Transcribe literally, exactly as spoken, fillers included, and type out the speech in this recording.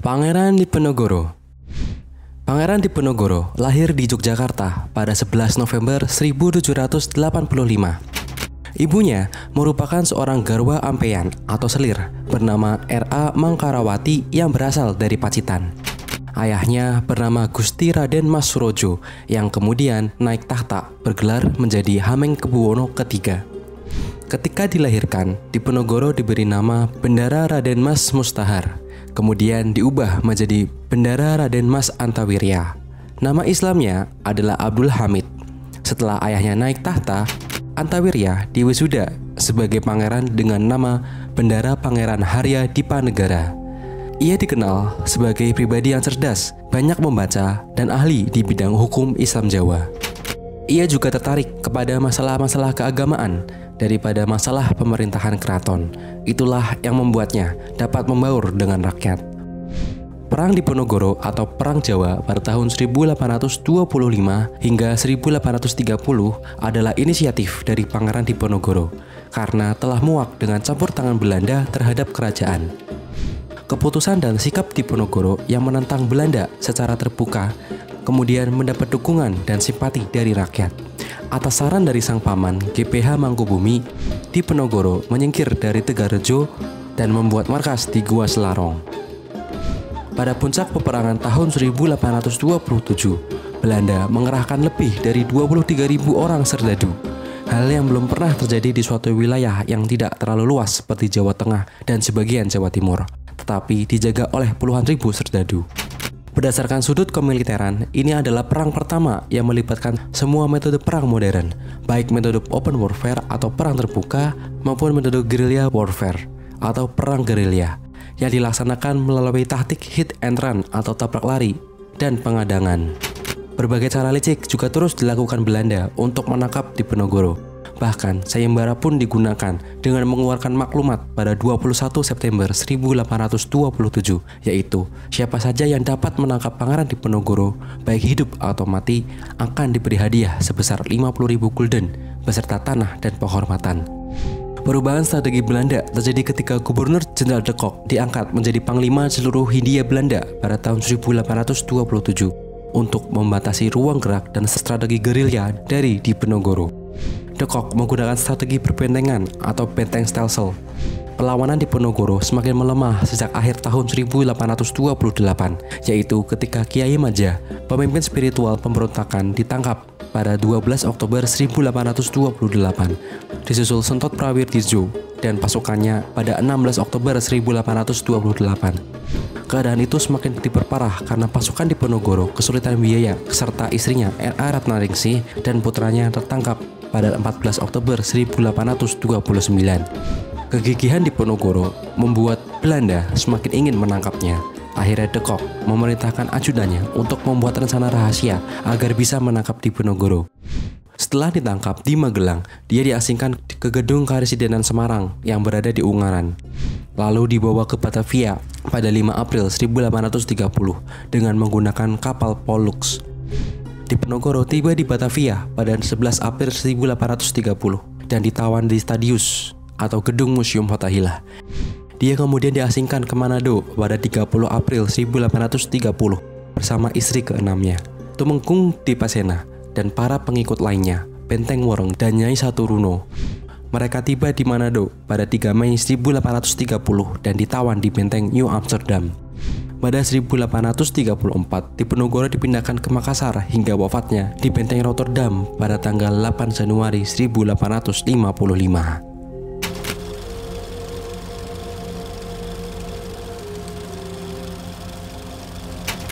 Pangeran Diponegoro. Pangeran Diponegoro lahir di Yogyakarta pada sebelas November seribu tujuh ratus delapan puluh lima. Ibunya merupakan seorang garwa ampeyan atau selir bernama R A Mangkarawati yang berasal dari Pacitan. Ayahnya bernama Gusti Raden Mas Surojo yang kemudian naik tahta bergelar menjadi Hamengkubuwono ketiga. Ketika dilahirkan, Diponegoro diberi nama Bendara Raden Mas Mustahar. Kemudian diubah menjadi Bendara Raden Mas Antawirya. Nama Islamnya adalah Abdul Hamid. Setelah ayahnya naik tahta, Antawirya diwisuda sebagai pangeran dengan nama Bendara Pangeran Harya Dipanegara. Ia dikenal sebagai pribadi yang cerdas, banyak membaca, dan ahli di bidang hukum Islam Jawa. Ia juga tertarik kepada masalah-masalah keagamaan daripada masalah pemerintahan keraton. Itulah yang membuatnya dapat membaur dengan rakyat. Perang Diponegoro atau Perang Jawa pada tahun seribu delapan ratus dua puluh lima hingga seribu delapan ratus tiga puluh adalah inisiatif dari Pangeran Diponegoro karena telah muak dengan campur tangan Belanda terhadap kerajaan. Keputusan dan sikap Diponegoro yang menentang Belanda secara terbuka kemudian mendapat dukungan dan simpati dari rakyat. Atas saran dari sang paman G P H Mangkubumi, Diponegoro menyingkir dari Tegarejo dan membuat markas di Gua Selarong. Pada puncak peperangan tahun seribu delapan ratus dua puluh tujuh, Belanda mengerahkan lebih dari dua puluh tiga ribu orang serdadu. Hal yang belum pernah terjadi di suatu wilayah yang tidak terlalu luas seperti Jawa Tengah dan sebagian Jawa Timur, tetapi dijaga oleh puluhan ribu serdadu. Berdasarkan sudut kemiliteran, ini adalah perang pertama yang melibatkan semua metode perang modern, baik metode open warfare atau perang terbuka maupun metode guerrilla warfare atau perang gerilya yang dilaksanakan melalui taktik hit and run atau tabrak lari dan pengadangan. Berbagai cara licik juga terus dilakukan Belanda untuk menangkap Diponegoro. Bahkan sayembara pun digunakan dengan mengeluarkan maklumat pada dua puluh satu September seribu delapan ratus dua puluh tujuh, yaitu siapa saja yang dapat menangkap Pangeran Diponegoro, baik hidup atau mati, akan diberi hadiah sebesar lima puluh ribu gulden beserta tanah dan penghormatan. Perubahan strategi Belanda terjadi ketika Gubernur Jenderal de Kock diangkat menjadi Panglima seluruh Hindia Belanda pada tahun seribu delapan ratus dua puluh tujuh untuk membatasi ruang gerak dan strategi gerilya dari Diponegoro. De Kock menggunakan strategi perbentengan atau benteng stelsel. Perlawanan Diponegoro semakin melemah sejak akhir tahun seribu delapan ratus dua puluh delapan, yaitu ketika Kiai Maja, pemimpin spiritual pemberontakan, ditangkap pada dua belas Oktober seribu delapan ratus dua puluh delapan, disusul Sentot Prawirdijo dan pasukannya pada enam belas Oktober seribu delapan ratus dua puluh delapan. Keadaan itu semakin diperparah karena pasukan Diponegoro kesulitan biaya serta istrinya R A Ratnaningsih dan putranya tertangkap pada empat belas Oktober seribu delapan ratus dua puluh sembilan. Kegigihan Diponegoro membuat Belanda semakin ingin menangkapnya. Akhirnya De Kock memerintahkan ajudannya untuk membuat rencana rahasia agar bisa menangkap Diponegoro. Setelah ditangkap di Magelang, dia diasingkan ke gedung Karesidenan Semarang yang berada di Ungaran. Lalu dibawa ke Batavia pada lima April seribu delapan ratus tiga puluh dengan menggunakan kapal Pollux. Diponegoro tiba di Batavia pada sebelas April seribu delapan ratus tiga puluh dan ditawan di Stadius atau Gedung Museum Fathahillah. Dia kemudian diasingkan ke Manado pada tiga puluh April seribu delapan ratus tiga puluh bersama istri keenamnya, Tumenggung Dipasena, dan para pengikut lainnya, Benteng Woreng dan Nyai Saturuno. Mereka tiba di Manado pada tiga Mei seribu delapan ratus tiga puluh dan ditawan di Benteng New Amsterdam. Pada seribu delapan ratus tiga puluh empat, Diponegoro dipindahkan ke Makassar hingga wafatnya di Benteng Rotterdam pada tanggal delapan Januari seribu delapan ratus lima puluh lima.